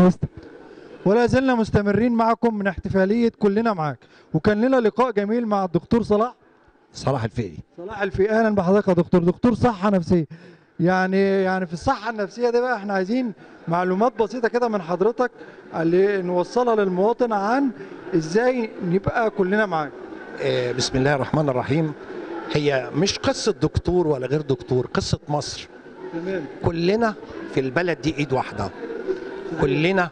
مستر. ولا زلنا مستمرين معكم من احتفالية كلنا معاك، وكان لنا لقاء جميل مع الدكتور صلاح الفقي. صلاح الفقي. اهلا بحضرتك يا دكتور صحة نفسية. يعني في الصحة النفسية دي بقى احنا عايزين معلومات بسيطة كده من حضرتك اللي نوصلها للمواطن عن ازاي نبقى كلنا معاك. بسم الله الرحمن الرحيم. هي مش قصة دكتور ولا غير دكتور، قصة مصر. تمام. كلنا في البلد دي ايد واحدة، كلنا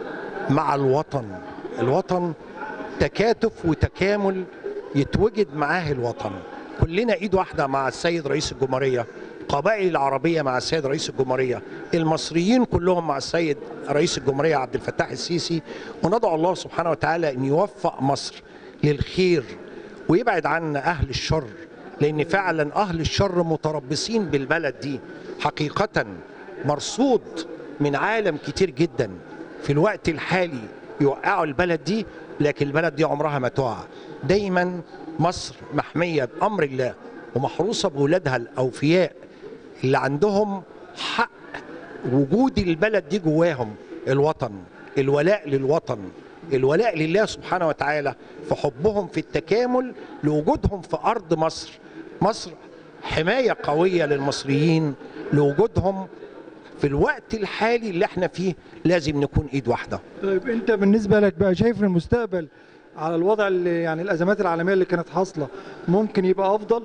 مع الوطن. الوطن تكاتف وتكامل يتوجد معاه الوطن. كلنا ايد واحدة مع السيد رئيس الجمهورية، قبائل العربية مع السيد رئيس الجمهورية، المصريين كلهم مع السيد رئيس الجمهورية عبد الفتاح السيسي. وندعو الله سبحانه وتعالى أن يوفق مصر للخير ويبعد عنا أهل الشر، لأن فعلا أهل الشر متربصين بالبلد دي حقيقة. مرصود من عالم كتير جدا في الوقت الحالي يوقعوا البلد دي، لكن البلد دي عمرها ما تقع. دايما مصر محمية بأمر الله ومحروسة بولادها الأوفياء اللي عندهم حق وجود البلد دي جواهم. الوطن، الولاء للوطن، الولاء لله سبحانه وتعالى، في حبهم في التكامل لوجودهم في أرض مصر. مصر حماية قوية للمصريين لوجودهم في الوقت الحالي اللي احنا فيه. لازم نكون ايد واحدة. طيب انت بالنسبة لك بقى شايف المستقبل على الوضع اللي يعني الأزمات العالمية اللي كانت حاصلة ممكن يبقى أفضل،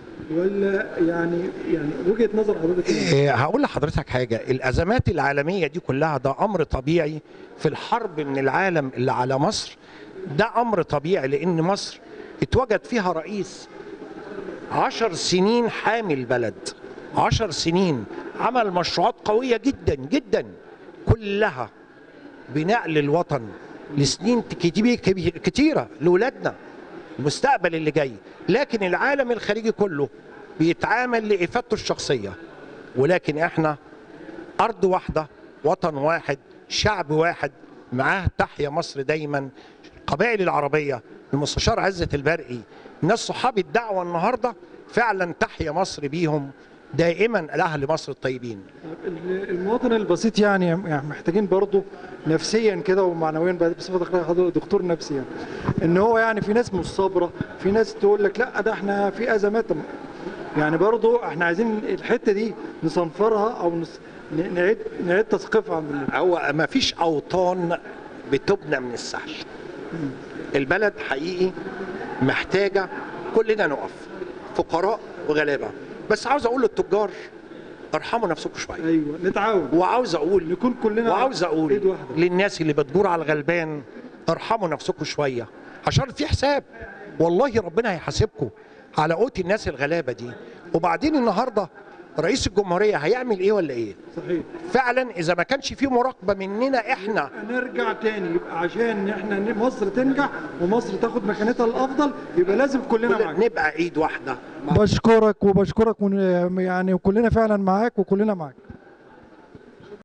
ولا يعني وجهة نظر حضرتك ايه؟ هقول لحضرتك حاجة. الأزمات العالمية دي كلها ده أمر طبيعي في الحرب من العالم اللي على مصر. ده أمر طبيعي لأن مصر اتوجد فيها رئيس 10 سنين حامي البلد، 10 سنين عمل مشروعات قوية جدا جدا كلها بناء للوطن لسنين كتيرة لولادنا المستقبل اللي جاي. لكن العالم الخارجي كله بيتعامل لإفادته الشخصية، ولكن احنا أرض واحدة، وطن واحد، شعب واحد معاه. تحيا مصر دايما. القبائل العربية، المستشار عزت البرقي، ناس صحاب الدعوة النهاردة فعلا تحيا مصر بيهم دائما. الأهل مصر الطيبين. المواطن البسيط يعني محتاجين برضه نفسيا كده ومعنويا بصفتك دكتور نفسي، ان هو يعني في ناس مش صابره، في ناس تقول لك لا ده احنا في ازمات. يعني برضه احنا عايزين الحته دي نصنفرها او نعيد تثقيفها عند الناس. هو ما فيش اوطان بتبنى من السهل. البلد حقيقي محتاجه كلنا نقف، فقراء وغلابه. بس عاوز اقول للتجار ارحموا نفسكم شويه. ايوه نتعاون. وعاوز اقول نكون كلنا للناس اللي بتجور على الغلبان ارحموا نفسكم شويه، عشان في حساب. والله ربنا هيحاسبكم على قوت الناس الغلابه دي. وبعدين النهارده رئيس الجمهوريه هيعمل ايه ولا ايه؟ صحيح. فعلا اذا ما كانش في مراقبه مننا احنا نرجع تاني. يبقى عشان احنا مصر تنجح ومصر تاخد مكانتها الافضل يبقى لازم كلنا معاك، نبقى ايد واحده. بشكرك يعني وكلنا فعلا معاك وكلنا معاك.